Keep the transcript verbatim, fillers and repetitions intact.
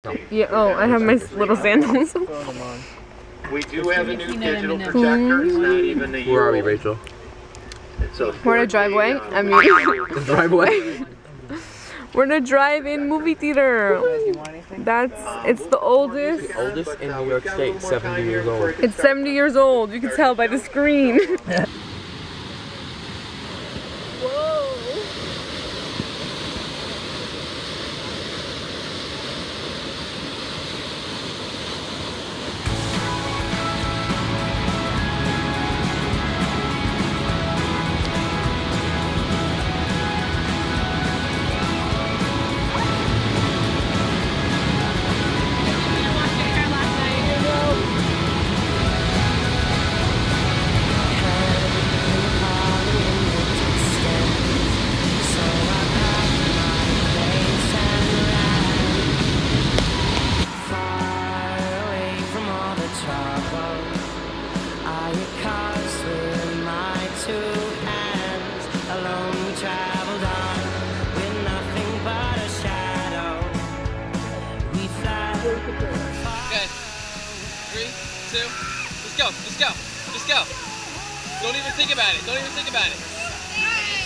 Yeah, oh, I have my little sandals. We do have a new digital projector. It's not even a year. Where are we, Rachel? We're in a driveway. I mean, the driveway. We're in a drive-in movie theater. That's, it's the oldest. The oldest in New York State, seventy years old. It's seventy years old. You can tell by the screen. Let's go, let's go, let's go. Don't even think about it, don't even think about it.